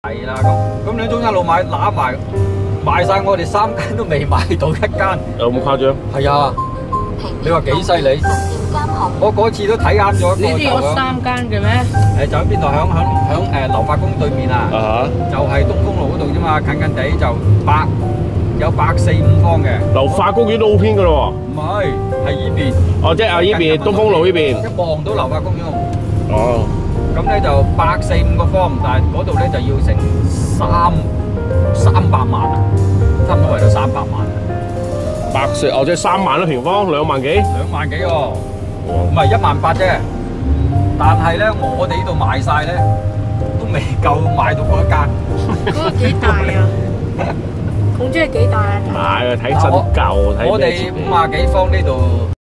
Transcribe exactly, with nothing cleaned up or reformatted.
係啦，咁咁你中山路買揦埋賣晒，我哋三間都未買到一間。 有咁誇張？ 係啊，你話幾犀利？我嗰次都睇啱咗。 呢啲有三間嘅咩？ 誒，就喺邊度？響響響誒流發宮對面啊！ 啊哈！ 就係東風路嗰度啫嘛，近近地就百有百四五方嘅。 流發公園都好偏噶咯唔係，係依邊。 喎。哦，即係啊依邊東風路呢邊。 一望到流發公園。 哦。 咁咧就百四五個方，但係嗰度咧就要成三三百萬啊，差唔多為到三百萬。 百四哦，即係三萬一平方，兩萬幾？ 兩萬幾喎，唔係一萬八啫。但係咧，我哋呢度賣晒咧，都未夠賣到嗰一間。 嗰個幾大啊？總之係幾大啊？ 係啊，睇新舊，睇我哋五廿幾方呢度。